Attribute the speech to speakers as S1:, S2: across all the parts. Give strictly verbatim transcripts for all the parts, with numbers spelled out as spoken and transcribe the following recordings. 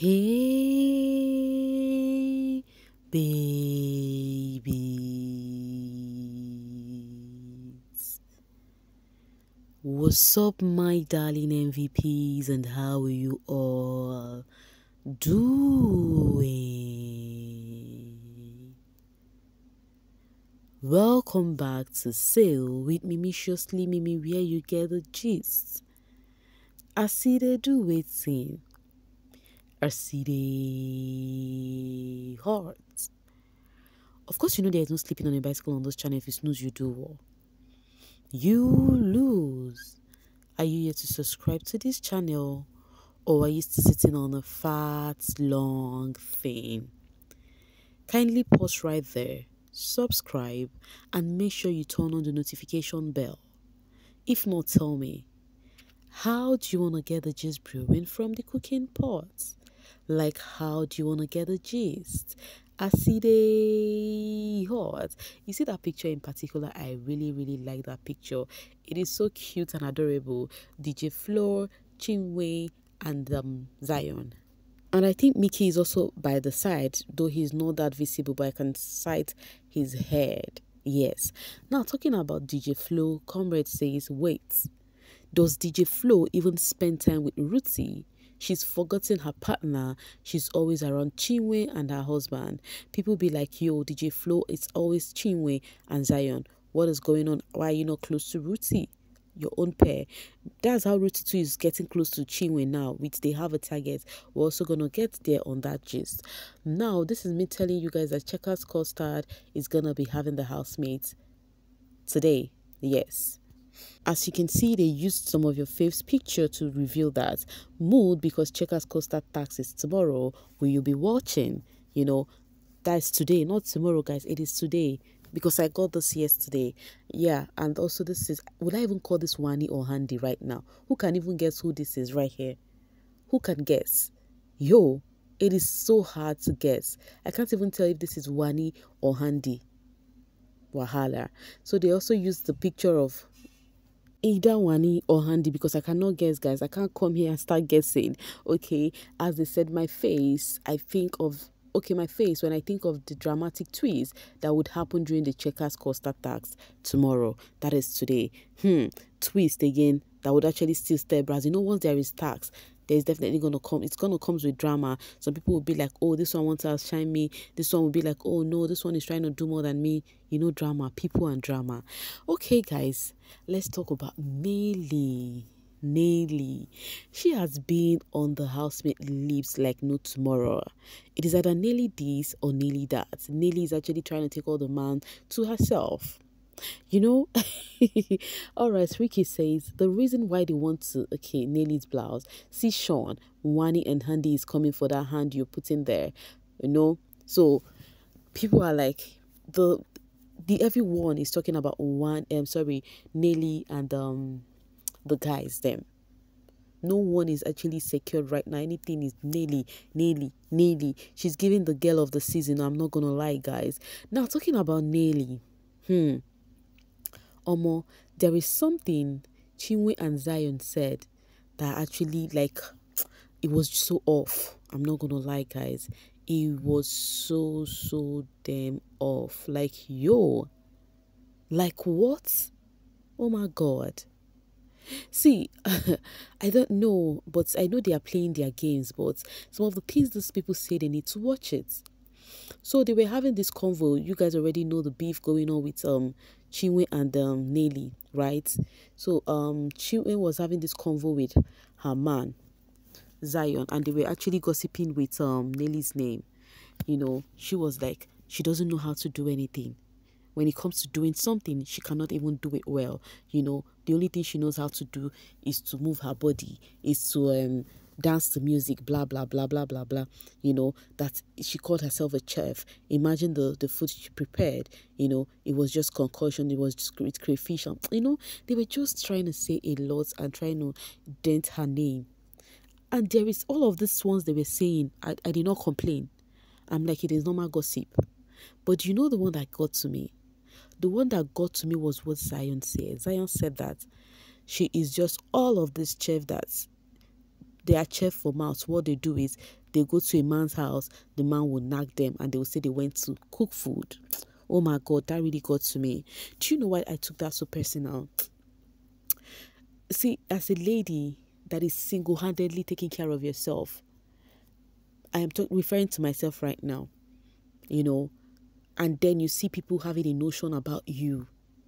S1: Hey, babies. What's up, my darling M V Ps, and how are you all doing? Welcome back to Sail with Mimiciously Mimi, where you get the gist. I see they do waiting. I see they hard. Of course, you know there is no sleeping on a bicycle on this channel. If you snooze, you do well. You lose. Are you yet to subscribe to this channel? Or are you still sitting on a fat, long thing? Kindly pause right there, subscribe, and make sure you turn on the notification bell. If not, tell me, how do you want to get the gist brewing from the cooking pot? Like, how do you want to get the gist? I see they hot. You see that picture in particular? I really, really like that picture. It is so cute and adorable. D J Floor, Chinwe, and um, Zion. And I think Mickey is also by the side, though he's not that visible, but I can sight his head. Yes. Now, talking about D J Flo, Comrade says, wait, does D J Flo even spend time with Ruthie? She's forgotten her partner. She's always around Chinwe and her husband. People be like, yo, D J Flo, it's always Chinwe and Zion. What is going on? Why are you not close to Ruthie? Your own pair. That's how Ruthie too is getting close to Chinwe now, which they have a target. We're also going to get there on that gist. Now, this is me telling you guys that Checkers Custard is going to be having the housemates today. Yes. As you can see, they used some of your faves picture to reveal that. Mood, because Checkers Custard tax is tomorrow. Will you be watching? You know, that's today, not tomorrow, guys. It is today. Because I got this yesterday. Yeah, and also this is, would I even call this Wani or Handy right now? Who can even guess who this is right here? Who can guess? Yo, it is so hard to guess. I can't even tell if this is Wani or Handy. Wahala. So they also used the picture of either Wani or Handy, because I cannot guess, guys. I can't come here and start guessing. Okay, as they said, my face, I think of okay, my face when I think of the dramatic twist that would happen during the Checkers Custard tax tomorrow. That is today. Hmm, twist again that would actually still stir bras. You know, once there is tax, there's definitely gonna come. It's gonna come with drama. Some people will be like, "Oh, this one wants to outshine me." This one will be like, "Oh no, this one is trying to do more than me." You know, drama, people and drama. Okay, guys, let's talk about Nelly. Nelly, she has been on the housemate lips like no tomorrow. It is either Nelly this or Nelly that. Nelly is actually trying to take all the man to herself. You know, all right. Ricky says the reason why they want to okay Nelly's blouse. See Sean, Wani, and Handy is coming for that hand you're putting there. You know, so people are like the the everyone is talking about one. Um, sorry, Nelly and um the guys them. No one is actually secured right now. Anything is Nelly, Nelly, Nelly. She's giving the girl of the season. I'm not gonna lie, guys. Now talking about Nelly, hmm. Omo, there is something Chinwe and Zion said that actually, like, it was so off. I'm not gonna lie, guys. It was so, so damn off. Like, yo, like what? Oh my God. See, I don't know, but I know they are playing their games, but some of the things these people say, they need to watch it. So they were having this convo. You guys already know the beef going on with um Chinwe and um Nelly, right? So um Chinwe was having this convo with her man, Zion, and they were actually gossiping with um Nelly's name. You know, she was like, she doesn't know how to do anything. When it comes to doing something, she cannot even do it well. You know, the only thing she knows how to do is to move her body, is to um dance to music, blah blah blah blah blah blah. You know, that she called herself a chef. Imagine the the food she prepared. You know, it was just concussion, it was just great crayfish. You know, they were just trying to say a lot and trying to dent her name. And there is all of these ones they were saying. I, I did not complain. I'm like, it is normal gossip. But you know the one that got to me? The one that got to me was what Zion said. Zion said that she is just all of this chef that they are chef for mouth. What they do is they go to a man's house, the man will nag them and they will say they went to cook food. Oh my God, that really got to me. Do you know why I took that so personal? See, as a lady that is single-handedly taking care of yourself, I am talk- referring to myself right now, you know, and then you see people having a notion about you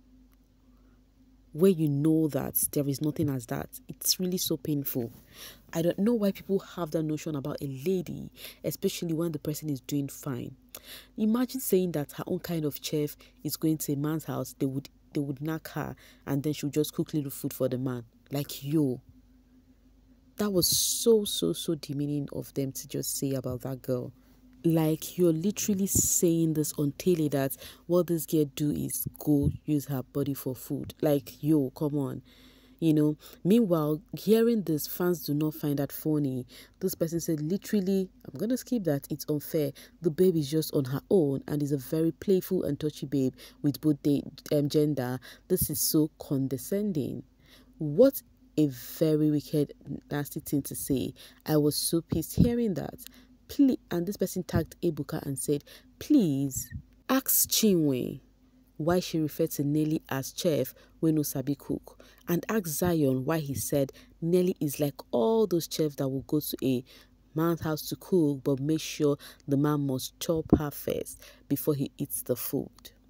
S1: where you know that there is nothing as that. It's really so painful. I don't know why people have that notion about a lady, especially when the person is doing fine. Imagine saying that her own kind of chef is going to a man's house, they would they would knock her and then she would just cook little food for the man. Like, yo, that was so, so, so demeaning of them to just say about that girl. Like, you're literally saying this on tele that what this girl do is go use her body for food. Like, yo, come on. You know, meanwhile, hearing this, fans do not find that funny. This person said, literally, I'm going to skip that. It's unfair. The babe is just on her own and is a very playful and touchy babe with both the um, gender. This is so condescending. What a very wicked, nasty thing to say. I was so pissed hearing that. Please, and this person tagged Ebuka and said, please ask Chinwe why she referred to Nelly as chef when no sabi cook, and ask Zion why he said Nelly is like all those chefs that will go to a man's house to cook but make sure the man must chop her first before he eats the food.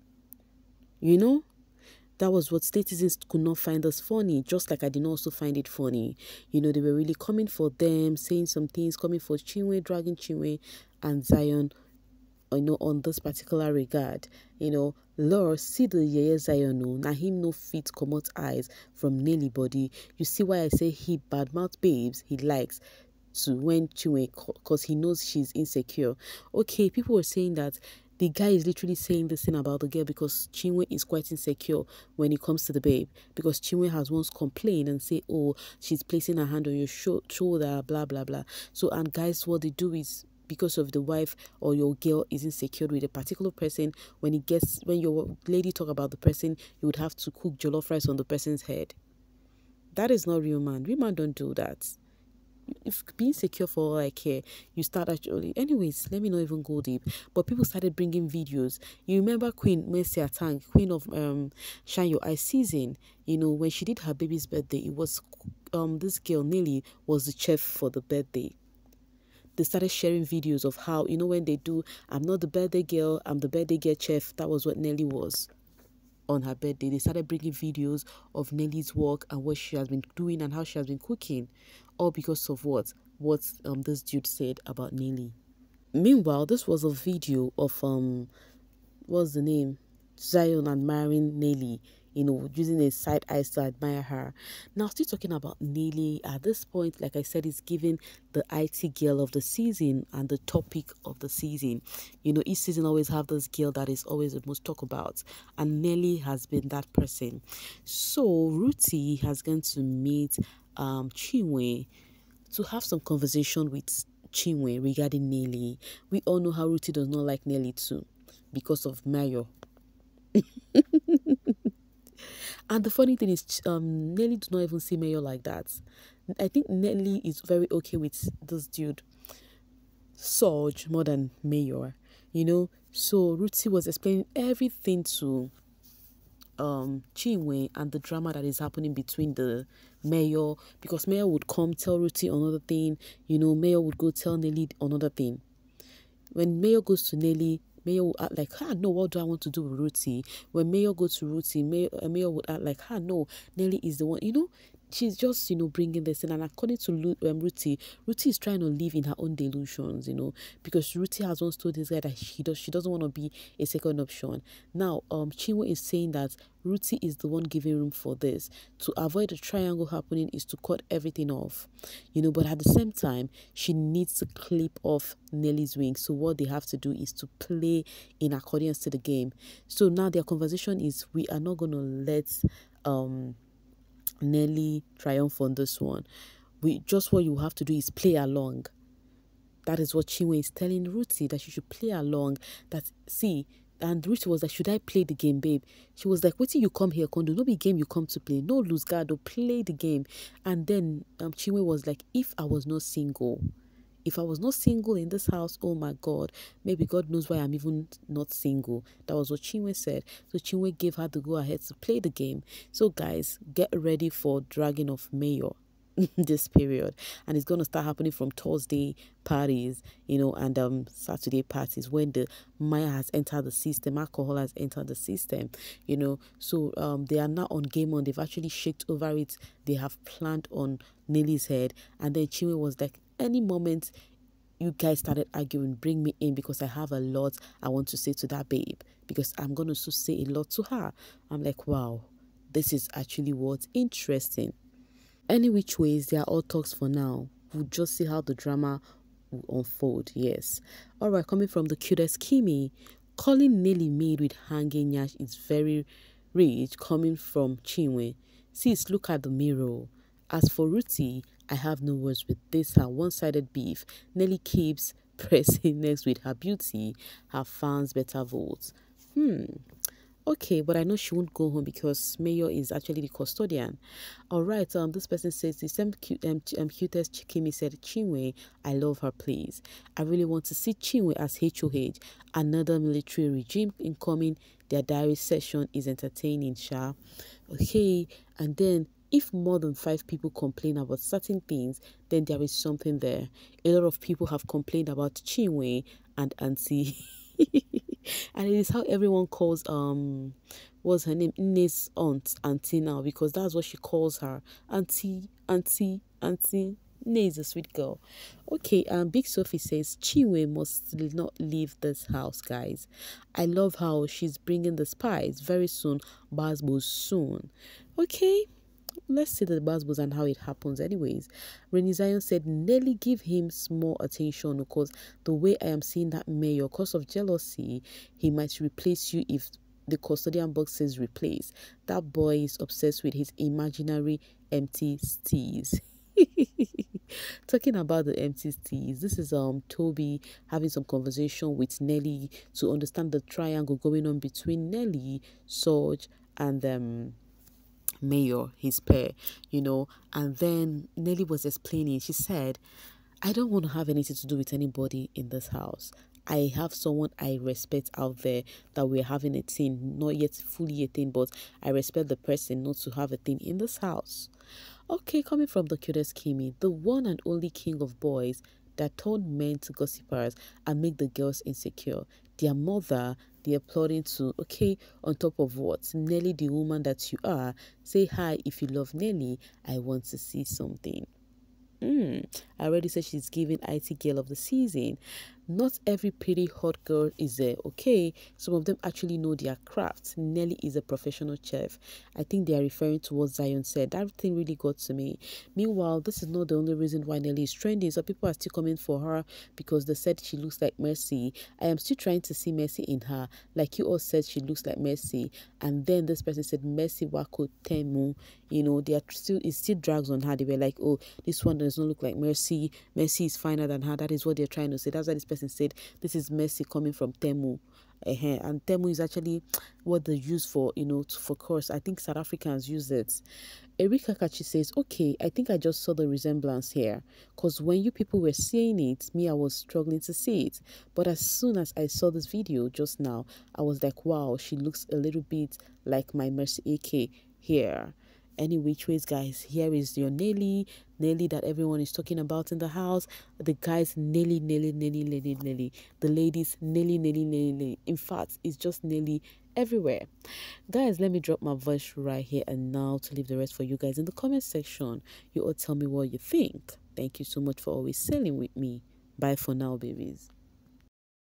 S1: You know, that was what citizens could not find us funny, just like I did not also find it funny. You know, they were really coming for them, saying some things, coming for Chinwe, dragging Chinwe and Zion, you know, on this particular regard. You know, Lord, see the Yeye Zion, no, na him no fit comot eyes from Nelly body. You see why I say he badmouth babes he likes to when Chinwe, because he knows she's insecure. Okay, people were saying that the guy is literally saying this thing about the girl because Chinwe is quite insecure when it comes to the babe. Because Chinwe has once complained and say, oh, she's placing her hand on your sho shoulder, blah, blah, blah. So, and guys, what they do is, because of the wife or your girl is insecure with a particular person, when it gets, when your lady talk about the person, you would have to cook jollof rice on the person's head. That is not real man. Real man don't do that. If being secure for all I care, you start actually. Anyways, let me not even go deep. But people started bringing videos. You remember Queen Mercy Atang, Queen of um Shine Your Eye season. You know, when she did her baby's birthday, it was um this girl Nelly was the chef for the birthday. They started sharing videos of how, you know, when they do, I'm not the birthday girl, I'm the birthday girl chef. That was what Nelly was on her birthday. They started bringing videos of Nelly's work and what she has been doing and how she has been cooking, all because of what what um this dude said about Nelly. Meanwhile, this was a video of um what's the name, Zion admiring Nelly, you know, using a side eyes to admire her. Now, still talking about Nelly, at this point, like I said, it's giving the I T girl of the season and the topic of the season. You know, each season always have this girl that is always the most talk about, and Nelly has been that person. So, Ruthie has gone to meet um Chinwe to have some conversation with Chinwe regarding Nelly. We all know how Ruthie does not like Nelly too, because of Mayo. And the funny thing is, um, Nelly do not even see Mayo like that. I think Nelly is very okay with this dude, Sorge, more than Mayor. You know, so Ruthie was explaining everything to um Chinwe and the drama that is happening between the Mayor, because Mayor would come tell Ruthie another thing. You know, Mayor would go tell Nelly another thing. When Mayor goes to Nelly, Mayor will act like, ah, no, what do I want to do with Ruthie? When Mayor goes to Ruthie, Mayor, uh, Mayor would act like, ah, no, Nelly is the one. You know, she's just, you know, bringing this in. And according to Lu um, Ruthie, Ruthie is trying to live in her own delusions, you know, because Ruthie has once told this guy that she, does, she doesn't want to be a second option. Now, um, Chinwe is saying that Ruthie is the one giving room for this. To avoid a triangle happening is to cut everything off, you know, but at the same time, she needs to clip off Nelly's wings. So what they have to do is to play in accordance to the game. So now their conversation is, we are not going to let um Nelly triumph on this one. We just, what you have to do is play along. That is what Chinwe is telling Ruthie, that she should play along. That, see, and Ruthie was like, should I play the game, babe? She was like, wait till you come here, Kondo. No be game you come to play. No lose guard, play the game. And then um, Chinwe was like, if I was not single, If I was not single in this house, oh my God, maybe God knows why I'm even not single. That was what Chinwe said. So Chinwe gave her the go ahead to play the game. So guys, get ready for dragging of Mayor this period, and it's going to start happening from Thursday parties, you know, and um Saturday parties when the Maya has entered the system, alcohol has entered the system, you know. So um they are now on game on. They've actually shaked over it. They have planned on Nelly's head, and then Chinwe was like, any moment you guys started arguing, bring me in, because I have a lot I want to say to that babe, because I'm going to say a lot to her. I'm like, wow, this is actually what's interesting. Any which ways, they are all talks for now. We'll just see how the drama will unfold. Yes. All right, coming from the cutest Kimi, calling Nelly maid with hanging yash is very rich, coming from Chinwe. Sis, look at the mirror. As for Ruti, I have no words with this, her one-sided beef. Nelly keeps pressing next with her beauty. Her fans better vote. Hmm. Okay, but I know she won't go home because Mayor is actually the custodian. All right, um, this person says, the same cute, um, um, cutest Chikimi said, Chinwe, I love her, please. I really want to see Chinwe as H O H. Another military regime incoming. Their diary session is entertaining, Sha. Okay, and then if more than five people complain about certain things, then there is something there. A lot of people have complained about Chinwe and Auntie. And it is how everyone calls um what's her name, Nne's aunt Auntie now, because that's what she calls her. Auntie, Auntie, Auntie. Nne is a sweet girl. Okay, um Big Sophie says Chinwe must not leave this house, guys. I love how she's bringing the spice very soon. Basbo soon. Okay, let's see the buzzwords and how it happens anyways. Renny Zion said, Nelly, give him small attention, because the way I am seeing that Mayor, cause of jealousy, he might replace you if the custodian box says replace. That boy is obsessed with his imaginary empty steez. Talking about the empty steez, this is um Toby having some conversation with Nelly to understand the triangle going on between Nelly, Sorge, and um Mayor, his pair, you know. And then Nelly was explaining, she said, I don't want to have anything to do with anybody in this house. I have someone I respect out there that we're having a thing, not yet fully a thing, but I respect the person not to have a thing in this house. Okay, coming from the cutest Kimi, the one and only king of boys that turn men to gossipers and make the girls insecure. Their mother, they are plotting to, okay, on top of what? Nelly, the woman that you are, say hi if you love Nelly. I want to see something. Mm, I already said she's giving I T girl of the season. Not every pretty hot girl is there, okay? Some of them actually know their craft. Nelly is a professional chef. I think they are referring to what Zion said. That thing really got to me. Meanwhile, this is not the only reason why Nelly is trending. So people are still coming for her because they said she looks like Mercy. I am still trying to see Mercy in her. Like you all said, she looks like Mercy. And then this person said, Mercy Wako Temu. You know, they are still, it still drags on her. They were like, oh, this one does not look like Mercy. Mercy is finer than her. That is what they're trying to say. That's why this person said this is Mercy coming from Temu. Uh-huh. And Temu is actually what they use for, you know, for course. I think South Africans use it. Erika Kachi says, okay, I think I just saw the resemblance here. Because when you people were saying it, me, I was struggling to see it. But as soon as I saw this video just now, I was like, wow, she looks a little bit like my Mercy A K here. Any which ways, guys, here is your Nelly, Nelly that everyone is talking about in the house. The guys, Nelly, Nelly, Nelly, Nelly, Nelly. The ladies, Nelly, Nelly, Nelly, Nelly. In fact, it's just Nelly everywhere. Guys, let me drop my voice right here and now to leave the rest for you guys in the comment section. You all tell me what you think. Thank you so much for always sailing with me. Bye for now, babies.